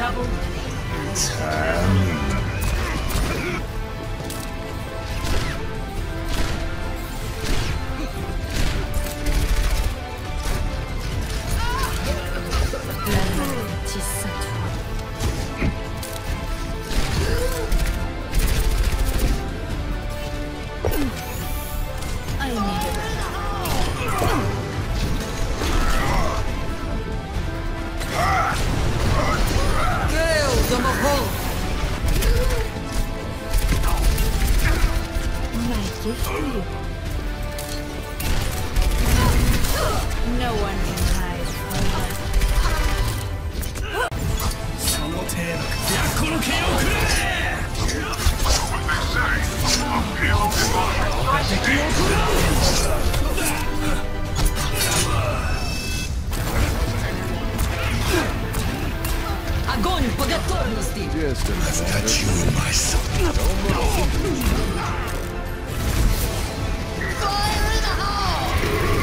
No one can hide from us. Огонь по готовности! I've got you in my sight. Fire in the hole!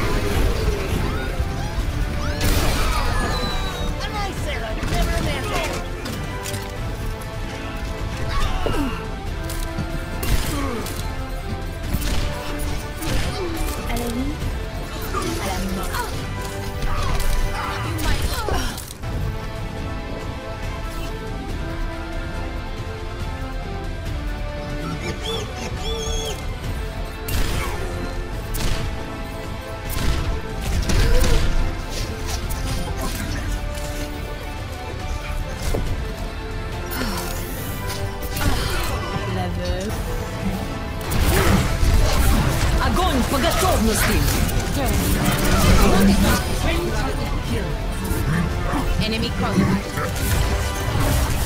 A nice sailor, never a man. À la vie, à la mort. Огонь по готовности! Enemy qualified.